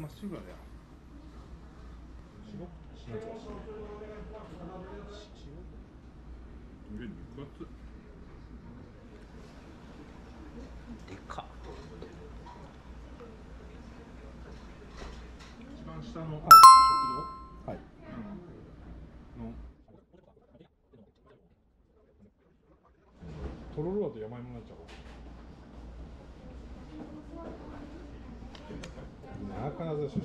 まっしぐらだよ。白夏が白。肉厚。でかっ。一番下の食堂。はい。の。とろろだと山芋になっちゃう。金沢出身の人。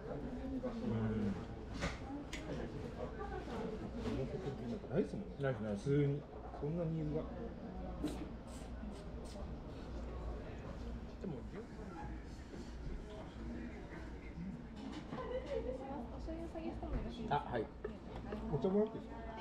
ないですもんね。ないですね。普通にそんなニーズが。でもあ、はい。お茶もらっていいですか。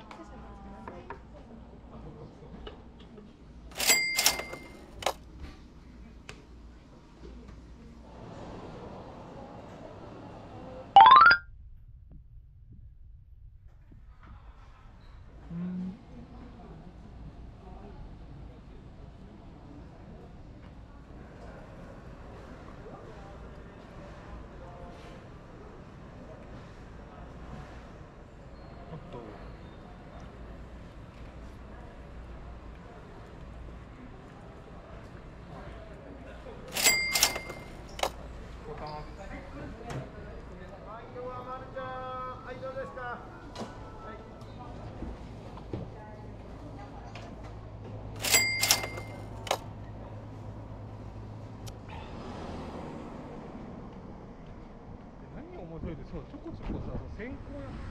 面白いです。そうちょこちょこさ、先行や。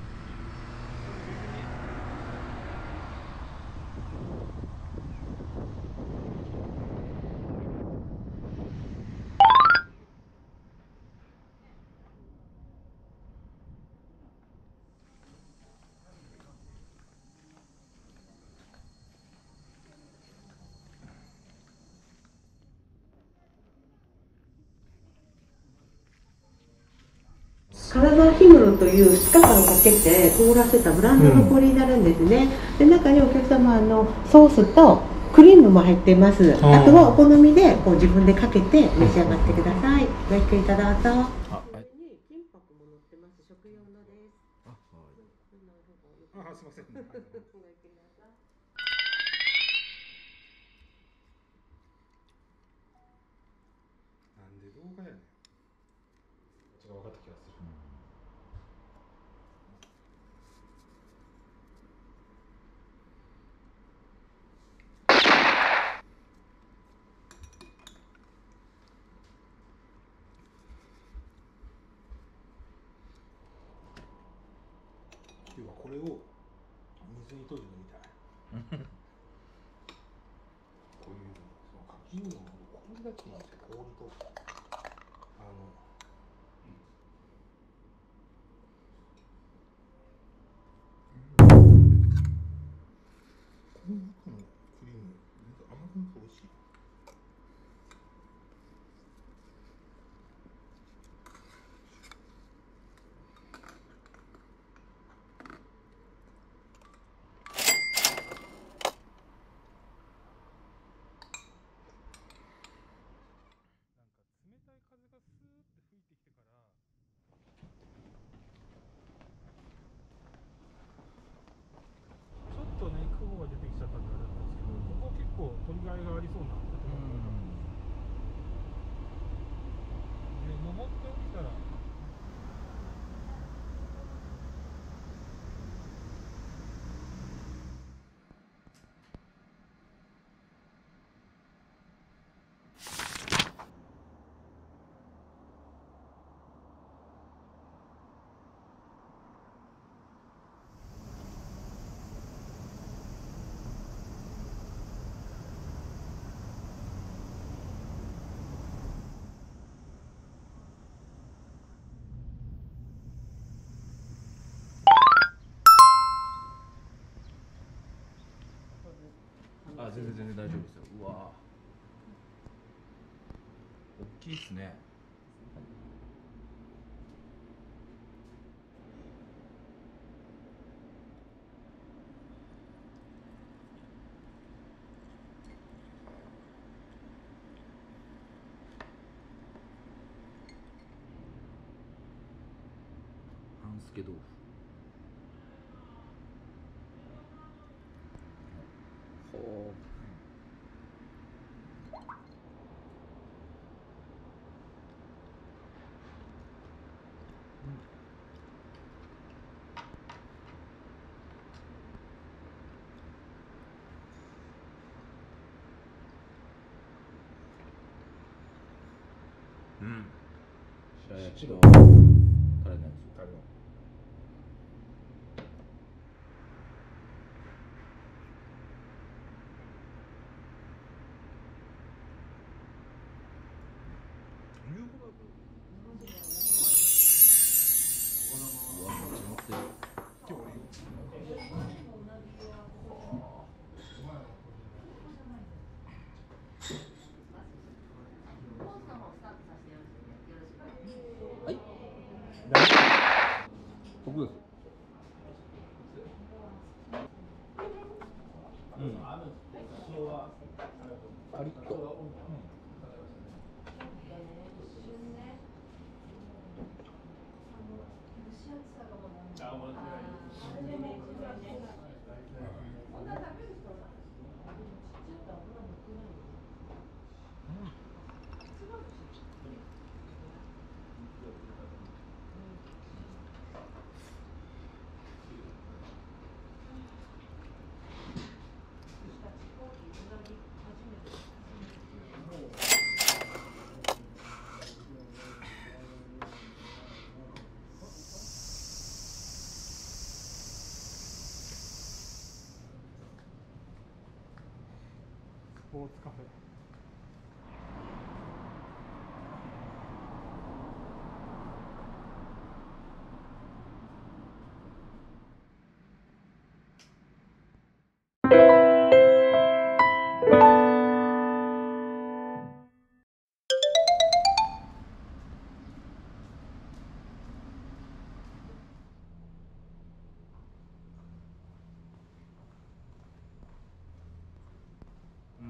金沢氷室という2日間かけて凍らせたブランドの氷になるんですね。で中にお客様ソースとクリームも入っています。あとはお好みでこう自分でかけて召し上がってください。ごゆっくりいたどうぞ。金箔も乗ってます。食用のです。 あ、すみません。なんで動画やねん。それが分かった気がする。要はこれを水に閉じるみたい。こういうそのかき氷の氷だけなんですよ。氷とこの中のクリームなんか甘くなって美味しい。ちょっとね雲が出てきちゃったんであれなんですけど、ここ結構鳥がいがありそうな建物が多かったです。で登ってみたら。あ、全然大丈夫ですよ。うわ大きいですね。 半助豆腐。ほう。白焼きとタレのやつ。 タレのうわ、めっちゃ乗ってる。はい。僕です。うん。カリッと。 スポーツカフェ。 うん。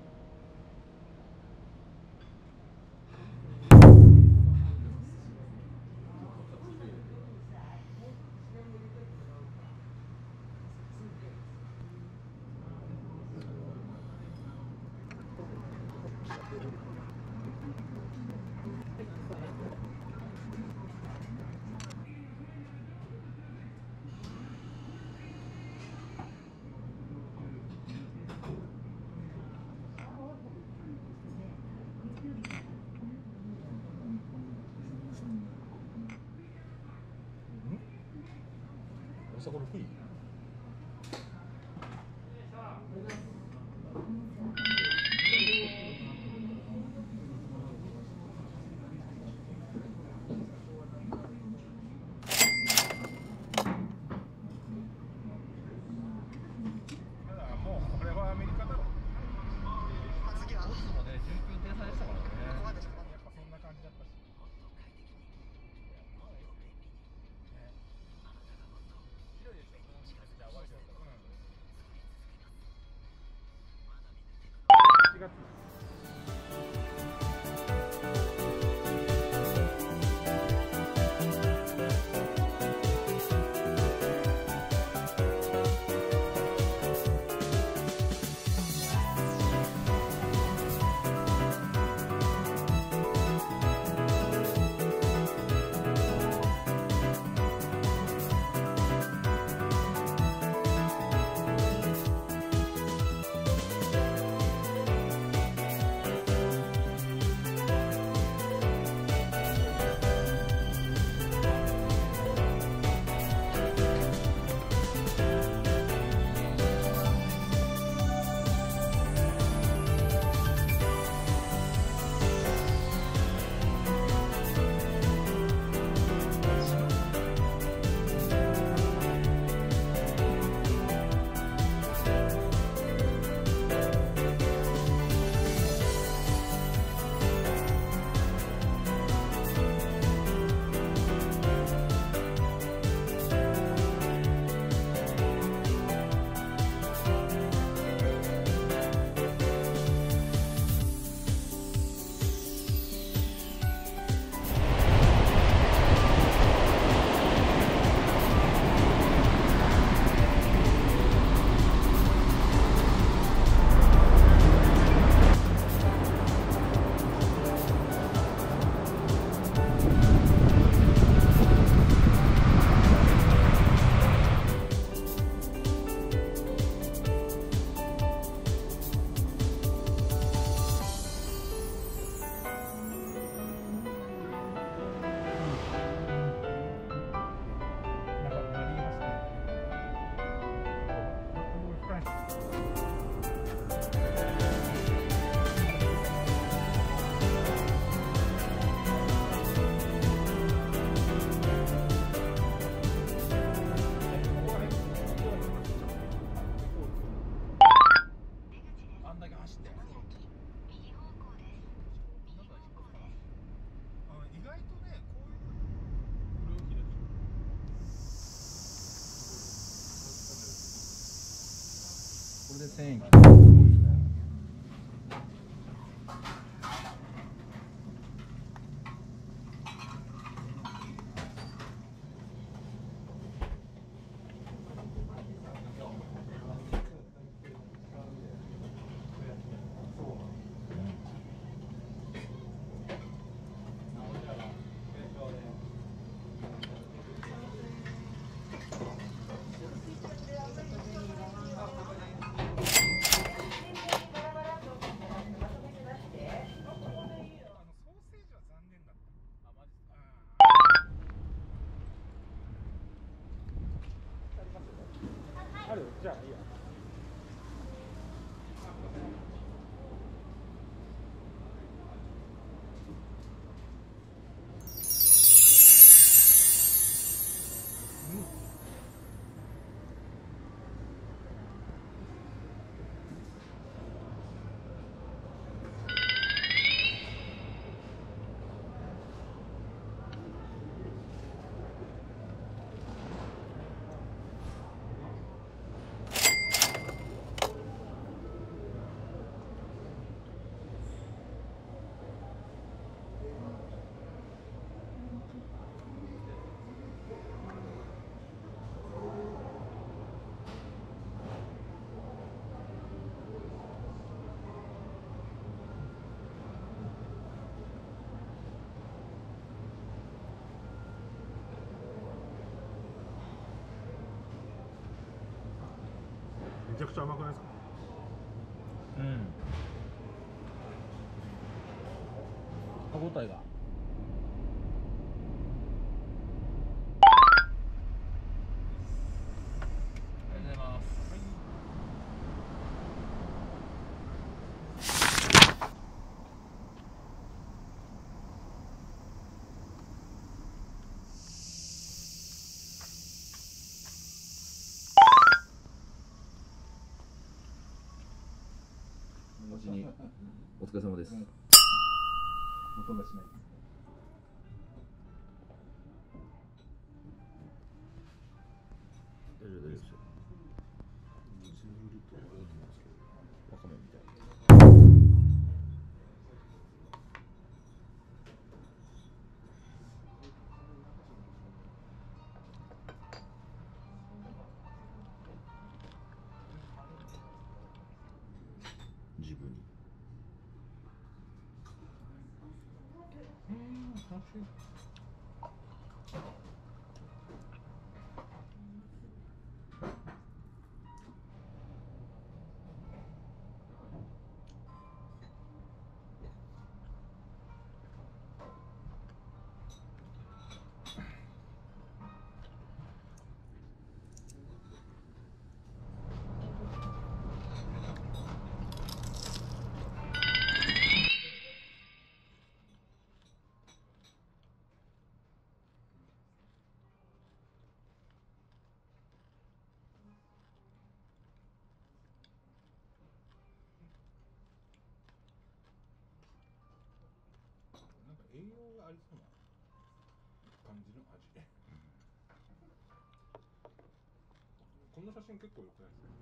そこのクイもうこれはアメリカだろ。次はオスもね、19点差でしたからね。やっぱそんな感じだったし。広いでしょ。じゃあ終わりだったら。4月。 これで1000円切る。 ある？じゃあいいや。めちゃくちゃ甘くないですか？ うん。歯ごたえが。ありがとうございます。お待ちにお疲れ様です。音がしない。大丈夫ですよ。わかめみたい。自分に。楽しい。 なんか栄養がありそうな感じの味。こんな写真結構良くないですか？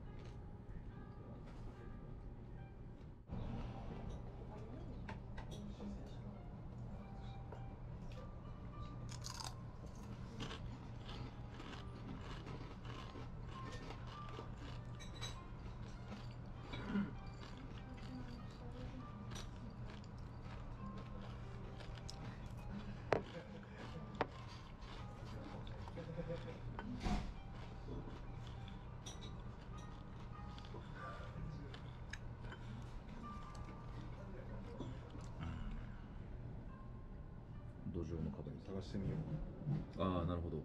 土壌の壁に探してみよう。 ああ、なるほど。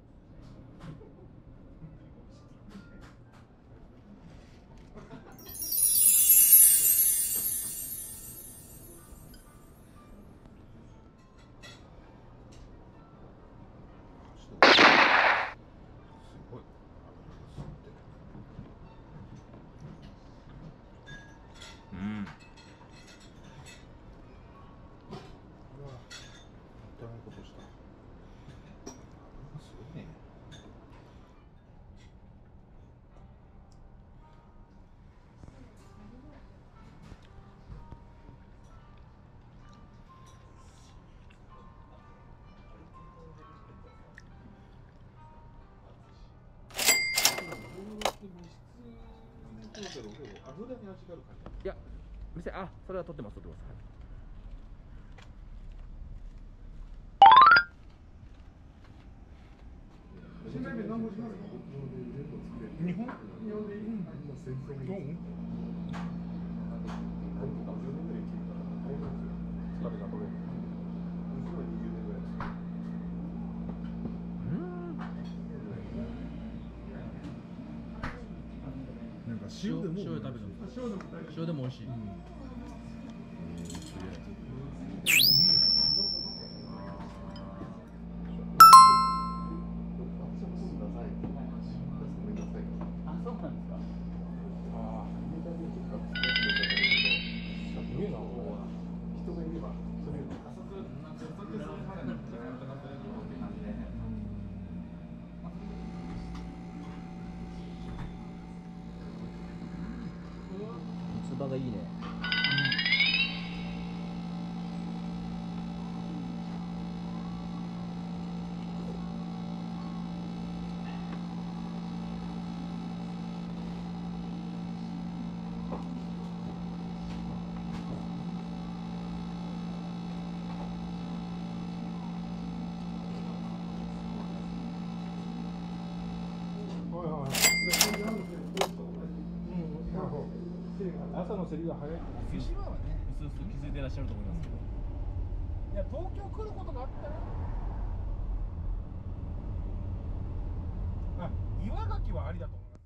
すごい。 うん。 うわ、大変なことした。すごいね。 油に味がある感じ。 いや、店、あ、それは取ってます、取ってます。 新米麺何文字なんですか？日本？日本でいい？うん。なんか塩でも塩で食べるの。塩でも美味しい。三つ葉がいいね。 朝の競りが早い。 牛島はね、うすうす気づいてらっしゃると思いますけど。 いや、東京来ることがあったら。あ、岩牡蠣はありだと思う。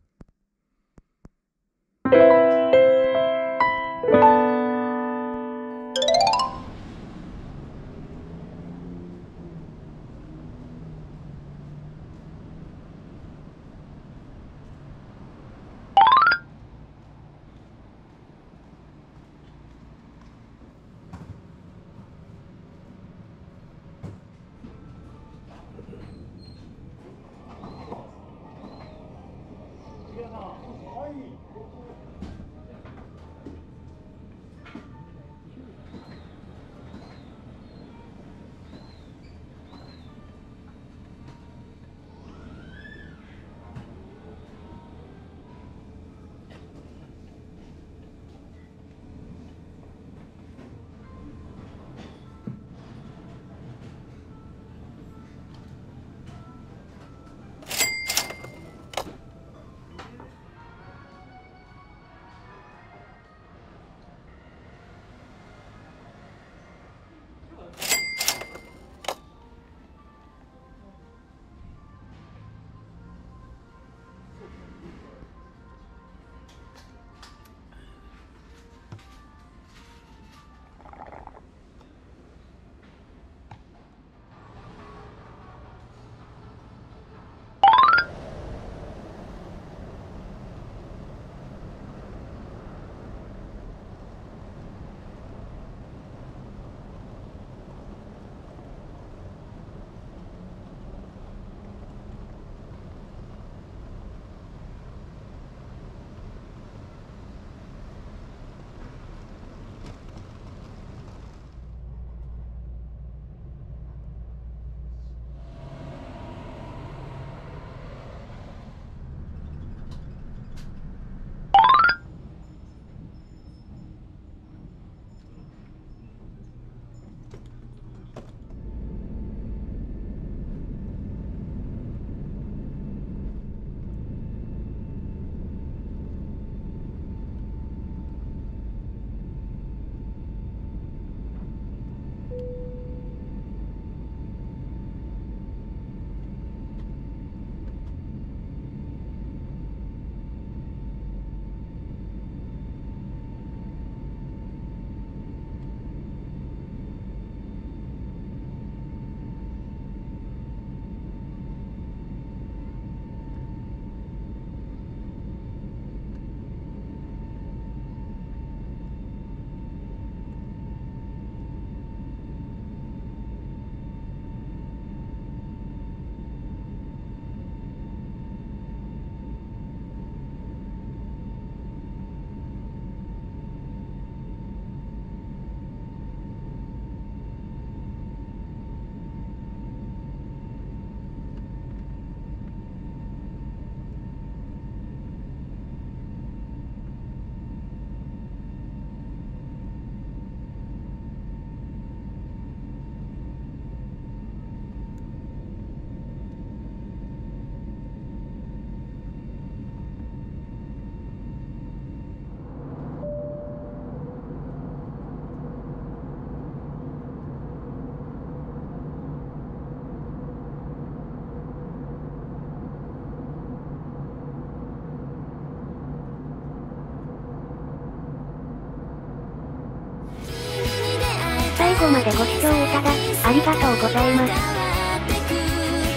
後までご視聴いただき、ありがとうございます。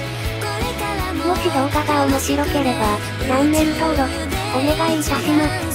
もし動画が面白ければ、チャンネル登録、お願いいたします。